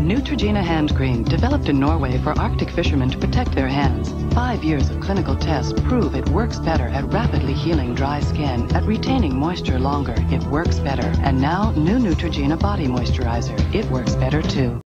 Neutrogena hand cream, developed in Norway for Arctic fishermen to protect their hands. 5 years of clinical tests prove it works better at rapidly healing dry skin, at retaining moisture longer. It works better. And now, new Neutrogena body moisturizer. It works better too.